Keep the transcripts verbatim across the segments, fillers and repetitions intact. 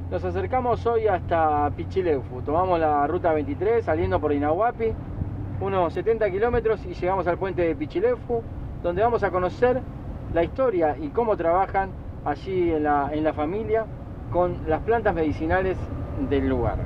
Nos acercamos hoy hasta Pichileufu. Tomamos la ruta veintitrés saliendo por Inahuapi, unos setenta kilómetros, y llegamos al puente de Pichileufu, donde vamos a conocer la historia y cómo trabajan allí en la, en la familia con las plantas medicinales del lugar.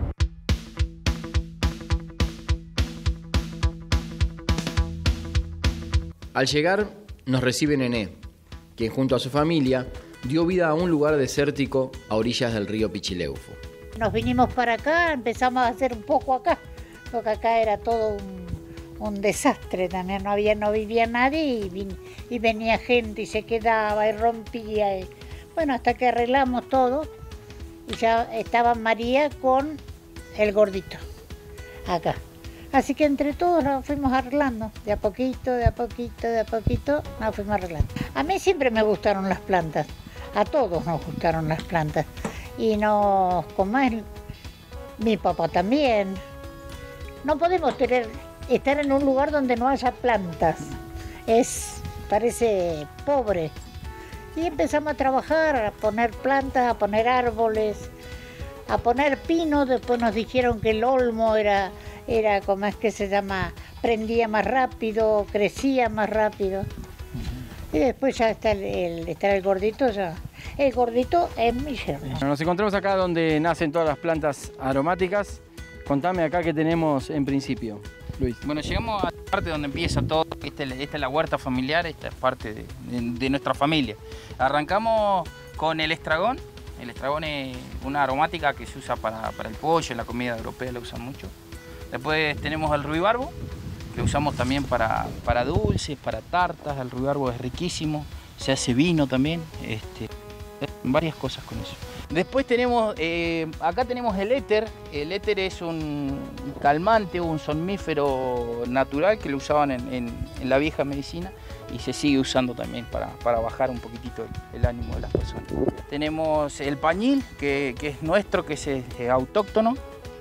Al llegar nos recibe Nené, quien junto a su familia dio vida a un lugar desértico a orillas del río Pichileufu. Nos vinimos para acá, empezamos a hacer un poco acá, porque acá era todo un, un desastre también, no había, no vivía nadie y, vin, y venía gente y se quedaba y rompía. Y, bueno, hasta que arreglamos todo y ya estaba María con el gordito acá. Así que entre todos nos fuimos arreglando, de a poquito, de a poquito, de a poquito, nos fuimos arreglando. A mí siempre me gustaron las plantas, a todos nos gustaron las plantas. Y nos, como es, mi papá también. No podemos tener, estar en un lugar donde no haya plantas, es, parece pobre. Y empezamos a trabajar, a poner plantas, a poner árboles, a poner pino. Después nos dijeron que el olmo era... era como es que se llama, prendía más rápido, crecía más rápido. Y después ya está el, el, está el gordito, ya. El gordito es mi yerno. Nos encontramos acá donde nacen todas las plantas aromáticas. Contame acá qué tenemos en principio, Luis. Bueno, llegamos a la parte donde empieza todo. Esta, esta es la huerta familiar, esta es parte de, de, de nuestra familia. Arrancamos con el estragón. El estragón es una aromática que se usa para, para el pollo, en la comida europea la usan mucho. Después tenemos el ruibarbo, que usamos también para, para dulces, para tartas. El ruibarbo es riquísimo, se hace vino también, este, varias cosas con eso. Después tenemos, eh, acá tenemos el éter. El éter es un calmante, un somnífero natural que lo usaban en, en, en la vieja medicina y se sigue usando también para, para bajar un poquitito el, el ánimo de las personas. Tenemos el pañil, que, que es nuestro, que es, es autóctono.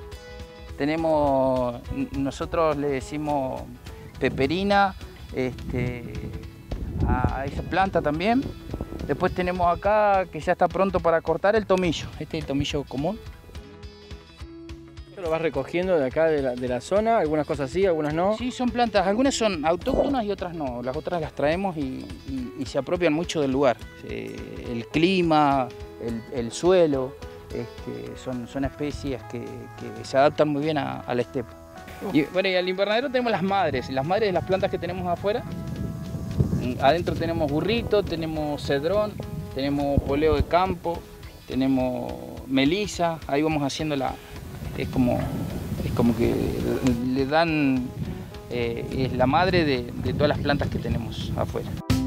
Tenemos, nosotros le decimos peperina este, a esa planta también. Después tenemos acá, que ya está pronto para cortar, el tomillo. Este es el tomillo común. ¿Esto lo vas recogiendo de acá de la, de la zona? ¿Algunas cosas sí, algunas no? Sí, son plantas, algunas son autóctonas y otras no. Las otras las traemos y, y, y se apropian mucho del lugar. Eh, el clima, el, el suelo. Este, son, son especies que, que se adaptan muy bien a, a la estepa. Y, bueno, y al invernadero tenemos las madres, las madres de las plantas que tenemos afuera. Adentro tenemos burrito, tenemos cedrón, tenemos poleo de campo, tenemos melisa. Ahí vamos haciendo la... Es como, es como que le dan... Eh, es la madre de, de todas las plantas que tenemos afuera.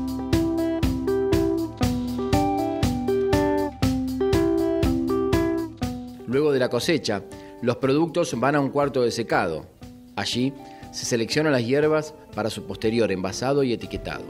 Luego de la cosecha, los productos van a un cuarto de secado. Allí se seleccionan las hierbas para su posterior envasado y etiquetado.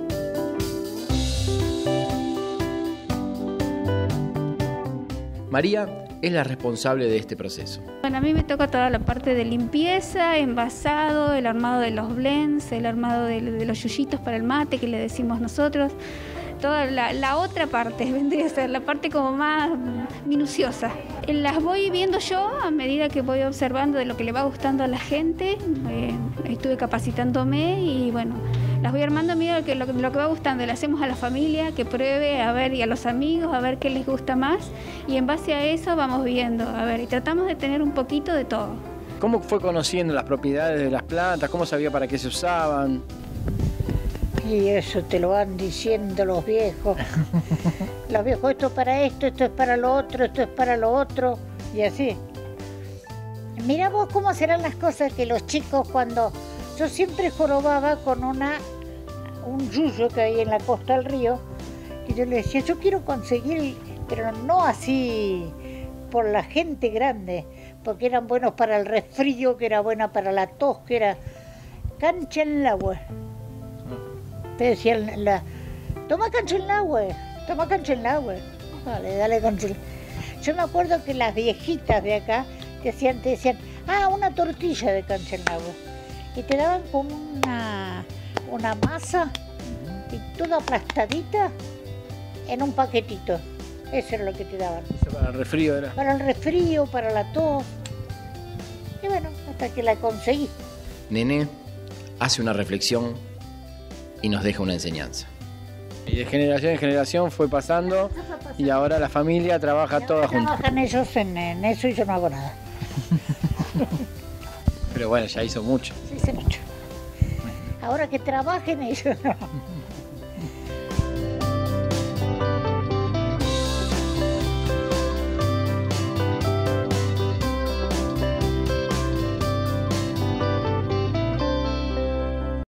María es la responsable de este proceso. Bueno, a mí me toca toda la parte de limpieza, envasado, el armado de los blends, el armado de, de los yuyitos para el mate que le decimos nosotros. Toda la, la otra parte vendría a ser la parte como más minuciosa. Las voy viendo yo a medida que voy observando de lo que le va gustando a la gente. Eh, estuve capacitándome y bueno, las voy armando a medida de lo, lo que va gustando. Le hacemos a la familia que pruebe, a ver, y a los amigos, a ver qué les gusta más. Y en base a eso vamos viendo, a ver, y tratamos de tener un poquito de todo. ¿Cómo fue conociendo las propiedades de las plantas? ¿Cómo sabía para qué se usaban? Y eso te lo van diciendo los viejos. Los viejos, esto es para esto, esto es para lo otro, esto es para lo otro, y así. Mira vos cómo serán las cosas que los chicos cuando... Yo siempre jorobaba con una un yuyo que hay en la costa del río, y yo le decía, yo quiero conseguir, pero no así por la gente grande, porque eran buenos para el resfrío, que era buena para la tos, que era cancha en el agua. Te decían, la, toma cancha en el agua, toma cancha en el agua. Dale, dale cancha. Yo me acuerdo que las viejitas de acá te decían, te decían, ah, una tortilla de cancha en el agua. Y te daban como una, una masa y toda aplastadita en un paquetito. Eso era lo que te daban. Eso para el resfrío era. Para el resfrío, para la tos. Y bueno, hasta que la conseguí. Nené hace una reflexión y nos deja una enseñanza. Y de generación en generación fue pasando y ahora la familia trabaja toda junta. Trabajan ellos en, en eso y yo no hago nada. Pero bueno, ya hizo mucho. Sí, hice mucho. Ahora que trabajen ellos no.